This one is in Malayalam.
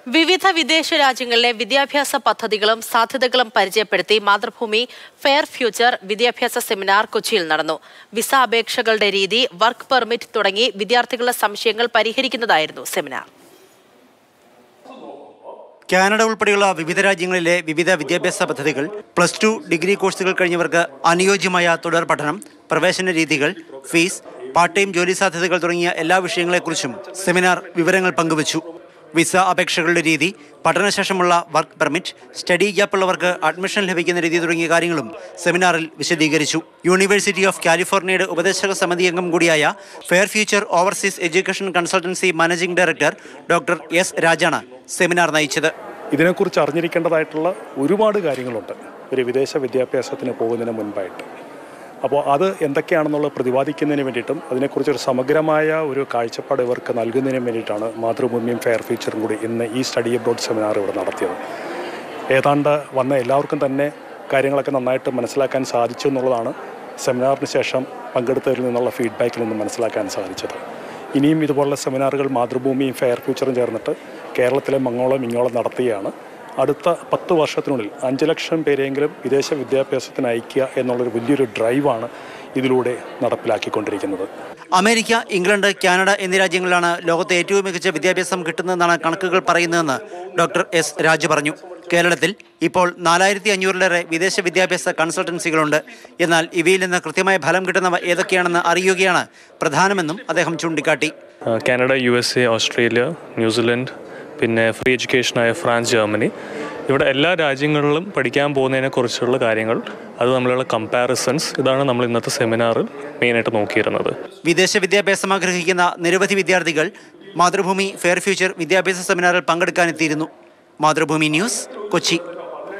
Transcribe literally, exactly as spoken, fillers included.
വിവിധ വിദേശ രാജ്യങ്ങളിലെ വിദ്യാഭ്യാസ പദ്ധതികളും സാധ്യതകളും പരിചയപ്പെടുത്തി മാതൃഭൂമി ഫെയർ ഫ്യൂച്ചർ വിദ്യാഭ്യാസ സെമിനാർ കൊച്ചിയിൽ നടന്നു. വിസ അപേക്ഷകളുടെ രീതി, വർക്ക് പെർമിറ്റ് തുടങ്ങി വിദ്യാർത്ഥികളുടെ സംശയങ്ങൾ പരിഹരിക്കുന്നതായിരുന്നു സെമിനാർ. കാനഡ ഉൾപ്പെടെയുള്ള വിവിധ രാജ്യങ്ങളിലെ വിവിധ വിദ്യാഭ്യാസ പദ്ധതികൾ, പ്ലസ് ടു ഡിഗ്രി കോഴ്സുകൾ കഴിഞ്ഞവർക്ക് അനുയോജ്യമായ തുടർ പഠനം, പ്രവേശന രീതികൾ, ഫീസ്, പാർട്ട് ടൈം ജോലി സാധ്യതകൾ തുടങ്ങിയ എല്ലാ വിഷയങ്ങളെക്കുറിച്ചും സെമിനാർ വിവരങ്ങൾ പങ്കുവച്ചു. വിസ അപേക്ഷകളുടെ രീതി, പഠനശേഷമുള്ള വർക്ക് പെർമിറ്റ്, സ്റ്റഡി ഗ്യാപ്പുള്ളവർക്ക് അഡ്മിഷൻ ലഭിക്കുന്ന രീതി തുടങ്ങിയ കാര്യങ്ങളും സെമിനാറിൽ വിശദീകരിച്ചു. യൂണിവേഴ്സിറ്റി ഓഫ് കാലിഫോർണിയയുടെ ഉപദേശക സമിതി അംഗം കൂടിയായ fair future overseas education consultancy managing director doctor S രാജാണ് സെമിനാർ നയിച്ചത്. ഇതിനെക്കുറിച്ച് അറിഞ്ഞിരിക്കേണ്ടതായിട്ടുള്ള ഒരുപാട് കാര്യങ്ങളുണ്ട് ഒരു വിദേശ വിദ്യാഭ്യാസത്തിന് പോകുന്നതിന് മുൻപായിട്ട്. അപ്പോൾ അത് എന്തൊക്കെയാണെന്നുള്ളത് പ്രതിപാദിക്കുന്നതിന് വേണ്ടിയിട്ടും അതിനെക്കുറിച്ചൊരു സമഗ്രമായ ഒരു കാഴ്ചപ്പാട് ഇവർക്ക് നൽകുന്നതിന് വേണ്ടിയിട്ടാണ് മാതൃഭൂമിയും ഫെയർ ഫ്യൂച്ചറും കൂടി ഇന്ന് ഈ സ്റ്റഡി അബ്രോഡ് സെമിനാർ ഇവിടെ നടത്തിയത്. ഏതാണ്ട് വന്ന എല്ലാവർക്കും തന്നെ കാര്യങ്ങളൊക്കെ നന്നായിട്ട് മനസ്സിലാക്കാൻ സാധിച്ചു എന്നുള്ളതാണ് സെമിനാറിന് ശേഷം പങ്കെടുത്തതിൽ നിന്നുള്ള ഫീഡ്ബാക്കിൽ നിന്ന് മനസ്സിലാക്കാൻ സാധിച്ചത്. ഇനിയും ഇതുപോലുള്ള സെമിനാറുകൾ മാതൃഭൂമിയും ഫെയർ ഫ്യൂച്ചറും ചേർന്നിട്ട് കേരളത്തിലെ മങ്ങോളം ഇങ്ങോളം നടത്തുകയാണ്. അടുത്ത പത്ത് വർഷത്തിനുള്ളിൽ അഞ്ച് ലക്ഷം പേരെങ്കിലും വിദേശ വിദ്യാഭ്യാസത്തിന് അയക്കുക എന്നുള്ളൊരു വലിയൊരു ഡ്രൈവാണ് ഇതിലൂടെ നടപ്പിലാക്കിക്കൊണ്ടിരിക്കുന്നത്. അമേരിക്ക, ഇംഗ്ലണ്ട്, കാനഡ എന്നീ രാജ്യങ്ങളിലാണ് ലോകത്തെ ഏറ്റവും മികച്ച വിദ്യാഭ്യാസം കിട്ടുന്നതെന്നാണ് കണക്കുകൾ പറയുന്നതെന്ന് ഡോക്ടർ എസ് രാജു പറഞ്ഞു. കേരളത്തിൽ ഇപ്പോൾ നാലായിരത്തി അഞ്ഞൂറിലേറെ വിദേശ വിദ്യാഭ്യാസ കൺസൾട്ടൻസികളുണ്ട്. എന്നാൽ ഇവയിൽ നിന്ന് കൃത്യമായ ഫലം കിട്ടുന്നവ ഏതൊക്കെയാണെന്ന് അറിയുകയാണ് പ്രധാനമെന്നും അദ്ദേഹം ചൂണ്ടിക്കാട്ടി. Canada, U S A, Australia, New Zealand, പിന്നെ ഫ്രീ എഡ്യൂക്കേഷനായ ഫ്രാൻസ്, ജർമ്മനി, ഇവിടെ എല്ലാ രാജ്യങ്ങളിലും പഠിക്കാൻ പോകുന്നതിനെ കുറിച്ചുള്ള കാര്യങ്ങൾ, അത് തമ്മിലുള്ള കമ്പാരിസൺസ്, ഇതാണ് നമ്മൾ ഇന്നത്തെ സെമിനാറിൽ മെയിനായിട്ട് നോക്കിയിരുന്നത്. വിദേശ വിദ്യാഭ്യാസം ആഗ്രഹിക്കുന്ന നിരവധി വിദ്യാർത്ഥികൾ മാതൃഭൂമി ഫെയർ ഫ്യൂച്ചർ വിദ്യാഭ്യാസ സെമിനാറിൽ പങ്കെടുക്കാനെത്തിയിരുന്നു. മാതൃഭൂമി ന്യൂസ്, കൊച്ചി.